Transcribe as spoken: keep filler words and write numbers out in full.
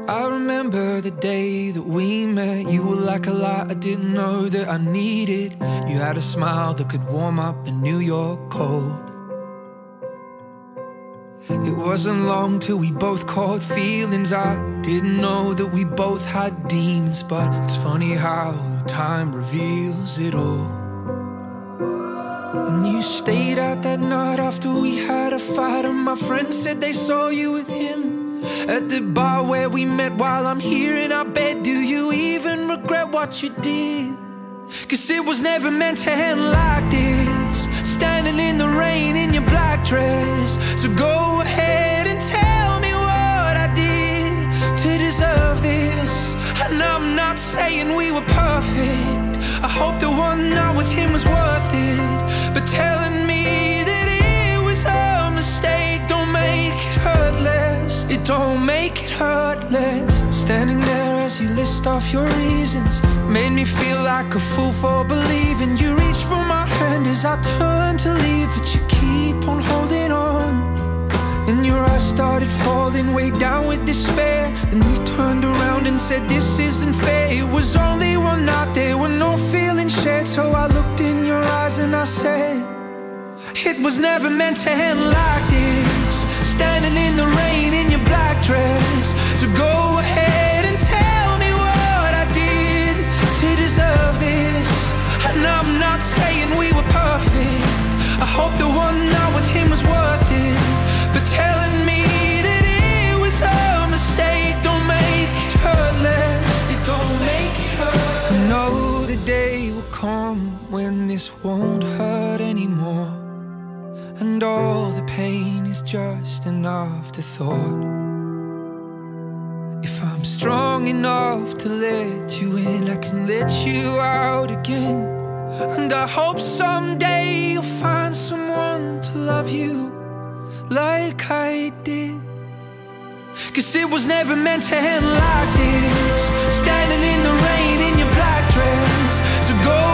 I remember the day that we met. You were like a light I didn't know that I needed. You had a smile that could warm up the New York cold. It wasn't long till we both caught feelings. I didn't know that we both had demons, but it's funny how time reveals it all. And you stayed out that night after we had a fight, and my friends said they saw you with him at the bar where we met. While I'm here in our bed, do you even regret what you did? Cause it was never meant to end like this, standing in the rain in your black dress. So go ahead and tell me what I did to deserve this. And I'm not saying we were perfect, I hope the one night with him was worth it, but telling me that it was a mistake don't make it hurt less. It don't make it hurt less. Standing there as you list off your reasons made me feel like a fool for believing. You reached for my hand as I turned to leave, but you keep on holding on. And your eyes started falling way down with despair, and you turned around and said this isn't fair. It was only one night, there were no feelings shared. So I looked in your eyes and I said, it was never meant to end like this, standing in the rain in your black dress. So go ahead and tell me what I did to deserve this. And I'm not saying we were perfect, I hope the one night with him was worth it, but telling me that it was a mistake don't make it hurt less. It don't make it hurt. I know the day will come when this won't hurt anymore, and all the pain is just an afterthought. If I'm strong enough to let you in, I can let you out again. And I hope someday you'll find someone to love you like I did. Cause it was never meant to end like this, standing in the rain in your black dress. So go